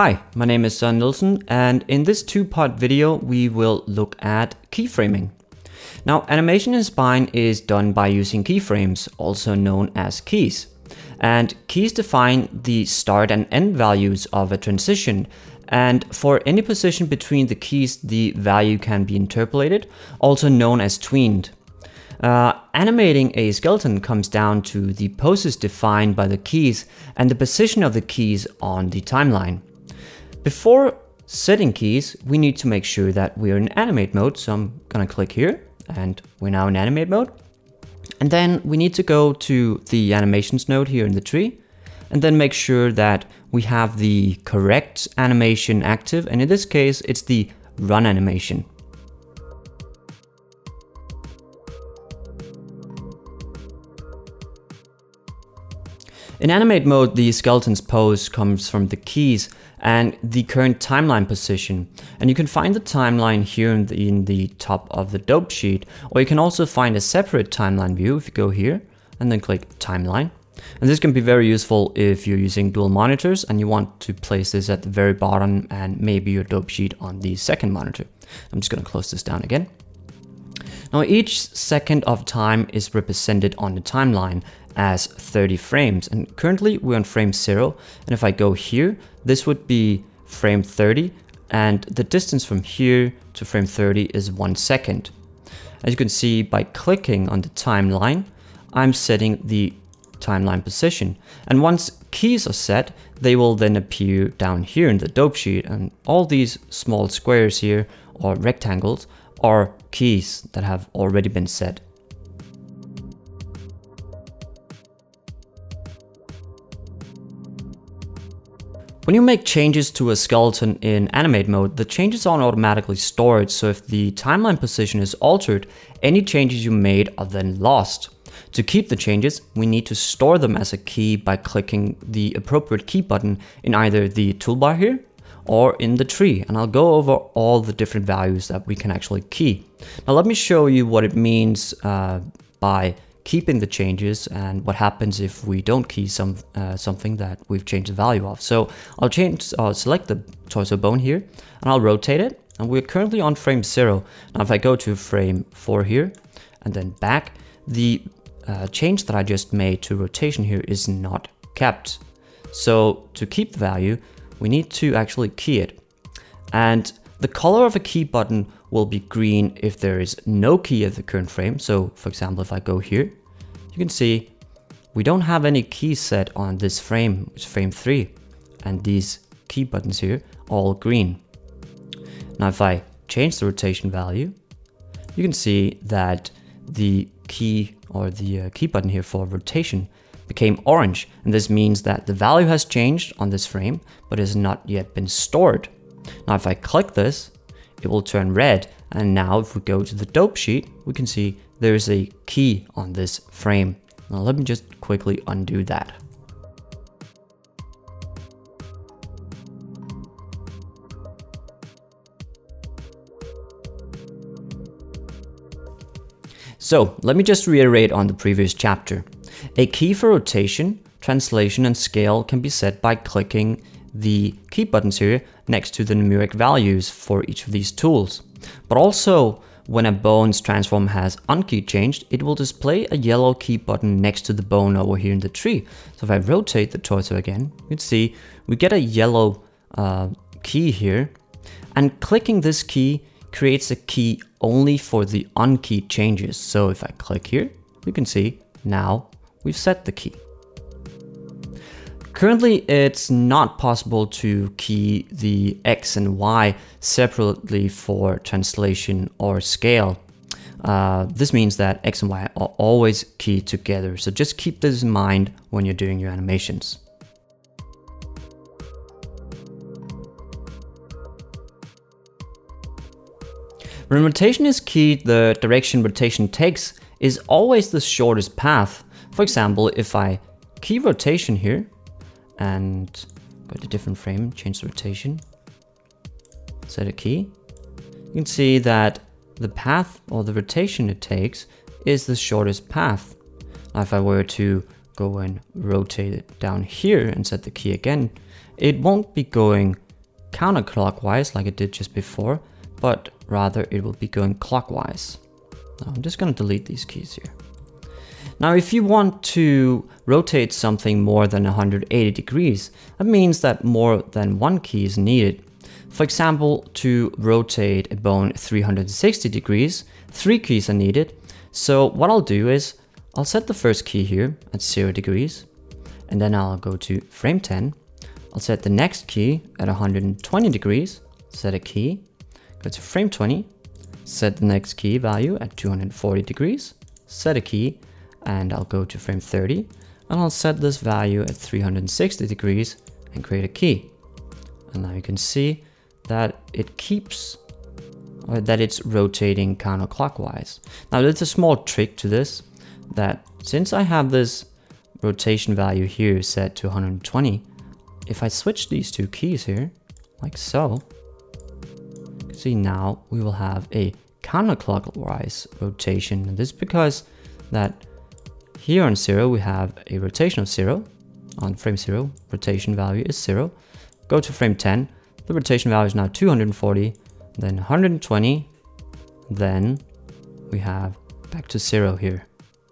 Hi, my name is Søren Nielsen, and in this two-part video we will look at keyframing. Now, animation in Spine is done by using keyframes, also known as keys. And keys define the start and end values of a transition, and for any position between the keys the value can be interpolated, also known as tweened. Animating a skeleton comes down to the poses defined by the keys and the position of the keys on the timeline. Before setting keys, we need to make sure that we're in animate mode. So I'm gonna click here and we're now in animate mode. And then we need to go to the animations node here in the tree and then make sure that we have the correct animation active. And in this case, it's the run animation. In animate mode, the skeleton's pose comes from the keys and the current timeline position. And you can find the timeline here in the top of the dope sheet, or you can also find a separate timeline view if you go here and then click timeline. And this can be very useful if you're using dual monitors and you want to place this at the very bottom and maybe your dope sheet on the second monitor. I'm just gonna close this down again. Now each second of time is represented on the timeline as 30 frames, and currently we're on frame 0, and if I go here, this would be frame 30, and the distance from here to frame 30 is 1 second. As you can see, by clicking on the timeline, I'm setting the timeline position, and once keys are set, they will then appear down here in the dope sheet, and all these small squares here, or rectangles, are keys that have already been set. When you make changes to a skeleton in animate mode, the changes aren't automatically stored, so if the timeline position is altered, any changes you made are then lost. To keep the changes, we need to store them as a key by clicking the appropriate key button in either the toolbar here or in the tree, and I'll go over all the different values that we can actually key. Now let me show you what it means by keeping the changes and what happens if we don't key something that we've changed the value of. So I'll select the torso bone here and I'll rotate it, and we're currently on frame 0. Now if I go to frame 4 here and then back, the change that I just made to rotation here is not kept. So to keep the value, we need to actually key it. And the color of a key button will be green if there is no key at the current frame. So for example, if I go here, you can see we don't have any keys set on this frame, which is frame 3. And these key buttons here are all green. Now if I change the rotation value, you can see that the key or the key button here for rotation became orange. And this means that the value has changed on this frame, but has not yet been stored. Now if I click this, it will turn red, and now if we go to the dope sheet, we can see there is a key on this frame. Now let me just quickly undo that. So let me just reiterate on the previous chapter. A key for rotation, translation, and scale can be set by clicking the key buttons here next to the numeric values for each of these tools. But also, when a bone's transform has unkeyed changed, it will display a yellow key button next to the bone over here in the tree. So if I rotate the torso again, you can see we get a yellow key here, and clicking this key creates a key only for the unkeyed changes. So if I click here, you can see now we've set the key. Currently, it's not possible to key the X and Y separately for translation or scale. This means that X and Y are always keyed together. So just keep this in mind when you're doing your animations. When rotation is keyed, the direction rotation takes is always the shortest path. For example, if I key rotation here, and go to different frame, change the rotation, set a key, you can see that the path or the rotation it takes is the shortest path. Now if I were to go and rotate it down here and set the key again, it won't be going counterclockwise like it did just before, but rather it will be going clockwise. Now I'm just going to delete these keys here. Now, if you want to rotate something more than 180 degrees, that means that more than one key is needed. For example, to rotate a bone 360 degrees, 3 keys are needed. So what I'll do is I'll set the first key here at 0 degrees, and then I'll go to frame 10. I'll set the next key at 120 degrees, set a key, go to frame 20, set the next key value at 240 degrees, set a key, and I'll go to frame 30, and I'll set this value at 360 degrees and create a key. And now you can see that it keeps, or that it's rotating counterclockwise. Now there's a small trick to this, that since I have this rotation value here set to 120, if I switch these 2 keys here, like so, you can see now we will have a counterclockwise rotation. And this is because that here on 0 we have a rotation of 0. On frame 0, rotation value is 0. Go to frame 10, the rotation value is now 240, then 120, then we have back to 0 here.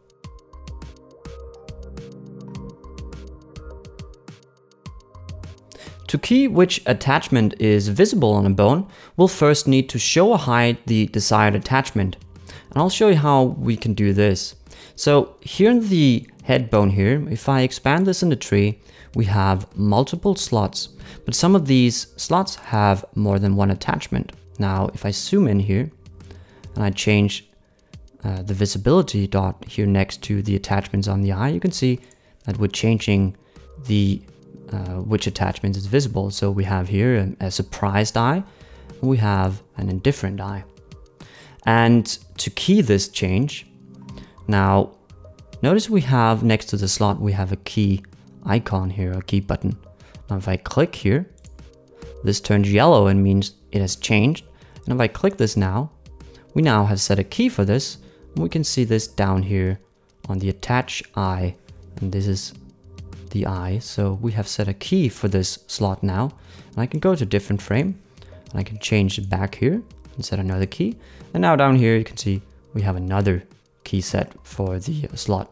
To key which attachment is visible on a bone, we'll first need to show or hide the desired attachment. And I'll show you how we can do this. So here in the head bone here, if I expand this in the tree, we have multiple slots, but some of these slots have more than one attachment. Now, if I zoom in here and I change the visibility dot here next to the attachments on the eye, you can see that we're changing the which attachment is visible. So we have here a surprised eye, and we have an indifferent eye. And to key this change, now notice we have next to the slot, we have a key icon here, a key button. Now if I click here, this turns yellow and means it has changed. And if I click this now, we now have set a key for this. And we can see this down here on the attach eye, and this is the eye. So we have set a key for this slot now, and I can go to different frame and I can change it back here and set another key. And now down here you can see we have another key set for the slot.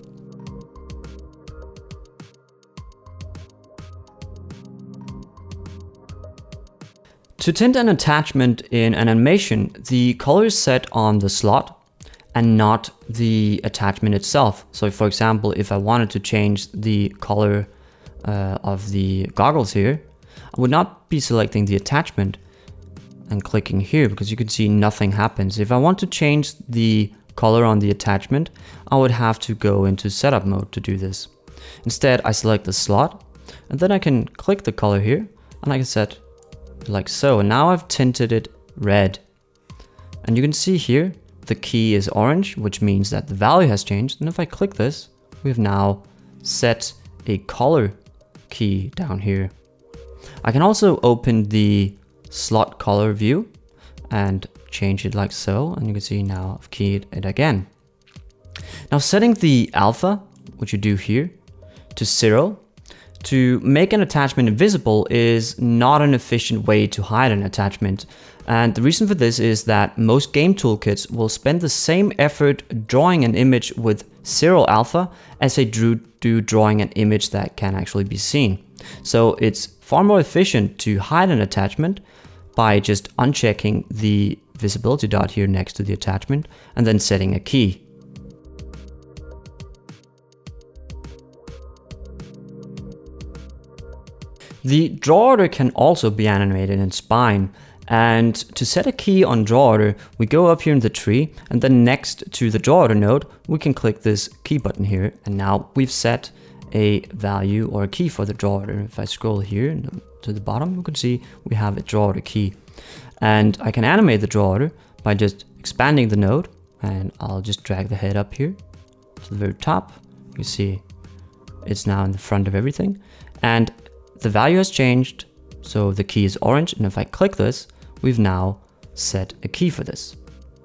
To tint an attachment in an animation, the color is set on the slot and not the attachment itself. So for example, if I wanted to change the color of the goggles here, I would not be selecting the attachment and clicking here, because you can see nothing happens. If I want to change the color on the attachment, I would have to go into setup mode to do this. Instead, I select the slot, and then I can click the color here, and I can set like so. And now I've tinted it red. And you can see here, the key is orange, which means that the value has changed. And if I click this, we have now set a color key down here. I can also open the slot color view and change it like so. And you can see now I've keyed it again. Now setting the alpha, which you do here, to 0 to make an attachment invisible is not an efficient way to hide an attachment. And the reason for this is that most game toolkits will spend the same effort drawing an image with 0 alpha as they do drawing an image that can actually be seen. So it's far more efficient to hide an attachment by just unchecking the visibility dot here next to the attachment and then setting a key. The draw order can also be animated in Spine, and to set a key on draw order, we go up here in the tree, and then next to the draw order node, we can click this key button here, and now we've set a value or a key for the draw order. If I scroll here to the bottom, you can see we have a draw order key. And I can animate the draw order by just expanding the node, and I'll just drag the head up here to the very top. You can see it's now in the front of everything, and the value has changed, so the key is orange, and if I click this, we've now set a key for this.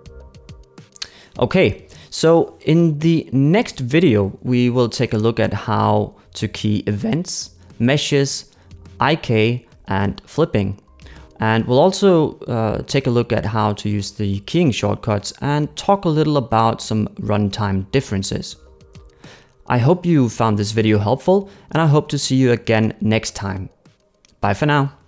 Okay, so in the next video, we will take a look at how to key events, meshes, IK, and flipping. And we'll also take a look at how to use the keying shortcuts and talk a little about some runtime differences. I hope you found this video helpful, and I hope to see you again next time. Bye for now.